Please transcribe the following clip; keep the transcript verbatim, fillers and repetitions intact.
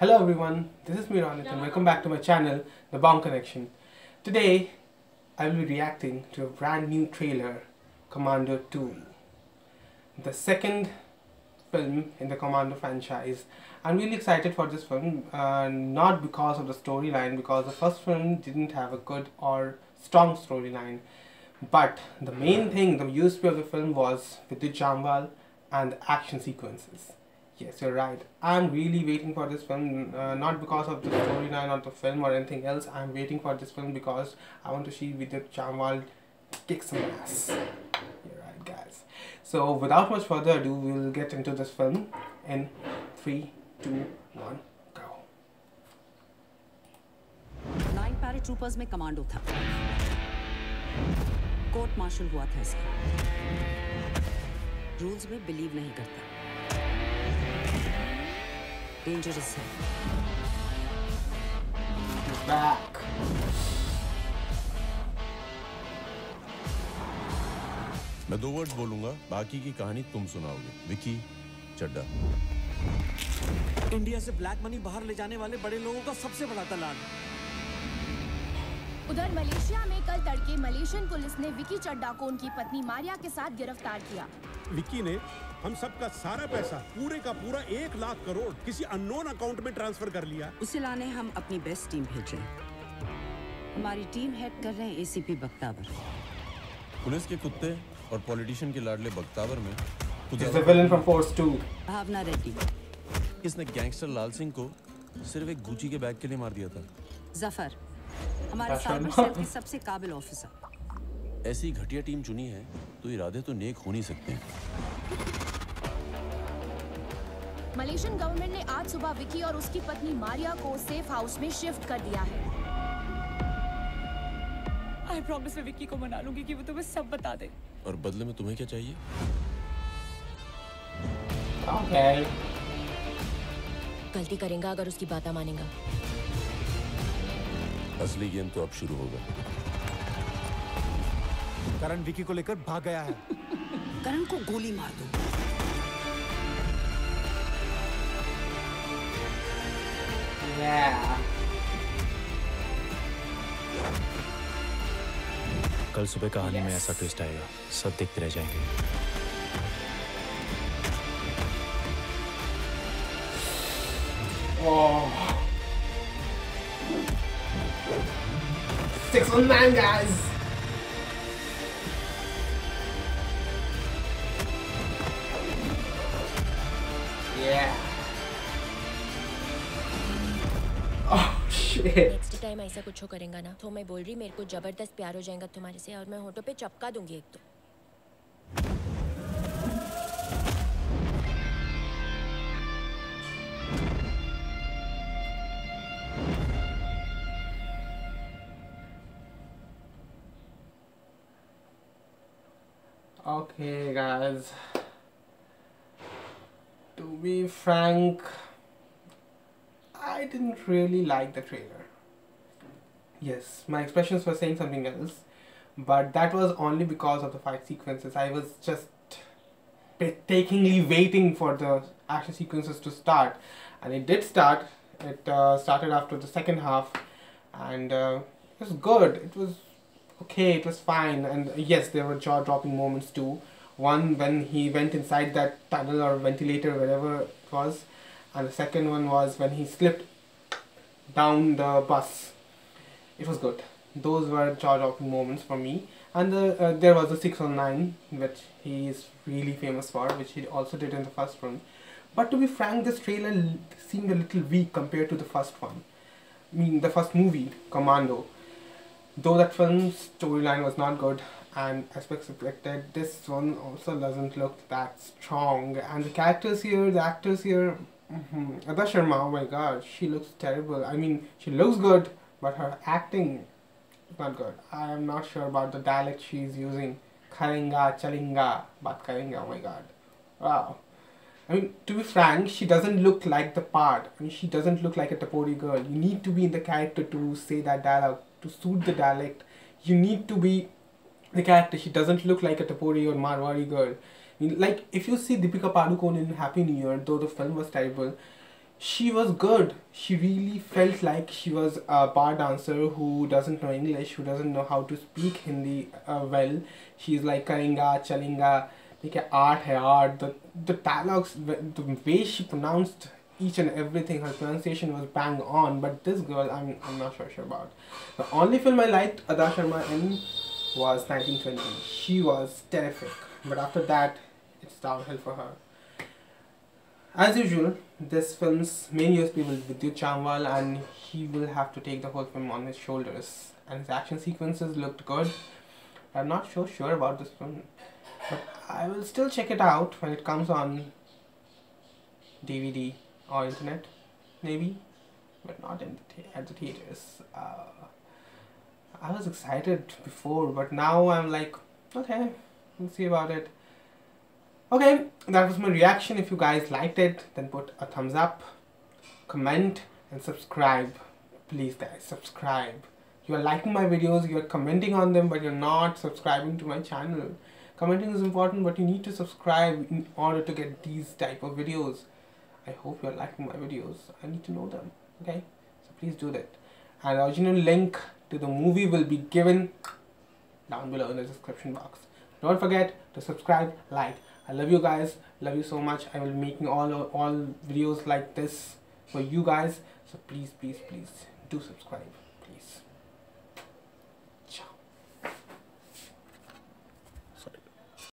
Hello everyone, this is me Ronit and welcome back to my channel, The Bomb Connection. Today, I will be reacting to a brand new trailer, Commando two. The second film in the Commando franchise. I'm really excited for this film, uh, not because of the storyline, because the first film didn't have a good or strong storyline. But the main thing, the U S P of the film was Vidyut Jamwal and the action sequences. Yes, you're right. I'm really waiting for this film, uh, not because of the storyline or the film or anything else. I'm waiting for this film because I want to see Vidyut Jamwal kick some ass. You're right, guys. So, without much further ado, we'll get into this film in three, two, one, go. Nine paratroopers में commando था। Court martial हुआ था इसका। Rules में believe नहीं करता। Dangerous है। He's back. मैं दो वर्ड्स बोलूंगा, बाकी की कहानी तुम सुनाओगे। विकी चड्डा। इंडिया से ब्लैक मनी बाहर ले जाने वाले बड़े लोगों का सबसे बड़ा दलाल। उधर मलेशिया में कल तड़के मलेशियन पुलिस ने विकी चड्डा को उनकी पत्नी मारिया के साथ गिरफ्तार किया। विकी ने हम सबका सारा पैसा पूरे का पूरा एक लाख करोड़ किसी अननोन अकाउंट में ट्रांसफर कर लिया। उसे लाने हम अपनी बेस्ट टीम भेजे। हमारी टीम हेड कर रहे हैं एसीपी बख्तावर। पुलिस के कुत्ते और पॉलिटिशियन के लाडले बख्तावर में He's the villain from Force two. भावना रेड्डी। किसने गैंगस्टर लाल सिंह को सिर्फ एक गुची के बैग के लिए मार दिया था? जफर, हमारे अच्छा। साइबर सेल के सबसे काबिल ऑफिसर। ऐसी घटिया टीम चुनी है तो इरादे तो नेक हो नहीं सकते। मलेशियन गवर्नमेंट ने आज सुबह विकी और उसकी पत्नी मारिया को सेफ हाउस में शिफ्ट कर दिया है। आई प्रॉमिस मैं विकी को मना लूंगी कि वो तुम्हें सब बता दे। और बदले में तुम्हें क्या चाहिए? Okay. गलती करेगा अगर उसकी बात मानेगा। असली गेम तो अब शुरू होगा। करण विकी को लेकर भाग गया है। करण को गोली मार दो। Yeah. कल सुबह कहानी Yes. में ऐसा ट्विस्ट आएगा, सब देखते रह जाएंगे। Oh. Six one nine, guys. Yeah. Oh shit. Next time ऐसा कुछ करेगा ना तो मैं बोल रही मेरे को जबरदस्त प्यार हो जाएगा तुम्हारे से और मैं होठों पे चपका दूंगी एक तो। Okay, guys. To be frank, I didn't really like the trailer. Yes, my expressions were saying something else, but that was only because of the fight sequences. I was just painstakingly waiting for the action sequences to start, and it did start. It uh, started after the second half, and uh, it was good. It was okay, it was fine, and yes, there were jaw-dropping moments too. One when he went inside that tunnel or ventilator, wherever it was, and the second one was when he slipped down the bus. It was good. Those were jaw-dropping moments for me. And the, uh, there was the six one nine, which he is really famous for, which he also did in the first film. But to be frank, this trailer seemed a little weak compared to the first one. I mean, the first movie, Commando. Though that film's storyline was not good and as expected, this one also doesn't look that strong. And the characters here, the actors here, mm-hmm. Ada Sharma, oh my god, she looks terrible. I mean, she looks good, but her acting is not good. I am not sure about the dialect she's using. Karenga, chalinga, bat karenga, oh my god. Wow. I mean, to be frank, she doesn't look like the part. I mean, she doesn't look like a Tapori girl. You need to be in the character to say that dialogue, to suit the dialect. You need to be the character. She doesn't look like a Tapori or Marwari girl. I mean, like, if you see Deepika Padukone in Happy New Year, though the film was terrible, she was good. She really felt like she was a bar dancer who doesn't know English, who doesn't know how to speak Hindi uh, well. She's like karenga, chalinga, like art hai art. The the dialogues, the way she pronounced each and everything, her pronunciation was bang on. But this girl, I'm I'm not so sure about. The only film I liked Ada Sharma in was nineteen twenty. She was terrific. But after that, it's downhill for her. As usual, this film's main U S P will be Vidyut Chamwal, and he will have to take the whole film on his shoulders. And his action sequences looked good. I'm not so sure about this film, but I will still check it out when it comes on D V D or internet, maybe, but not in the at the theaters. Uh, I was excited before, but now I'm like, okay, we'll see about it. Okay, that was my reaction. If you guys liked it, then put a thumbs up, comment, and subscribe. Please guys, subscribe. You are liking my videos, you are commenting on them, but you're not subscribing to my channel. Commenting is important, but you need to subscribe in order to get these type of videos. I hope you're liking my videos. I need to know them, okay? So please do that. And the original link to the movie will be given down below in the description box. Don't forget to subscribe, like. I love you guys, love you so much. I will be making all all videos like this for you guys, so please please please do subscribe, please.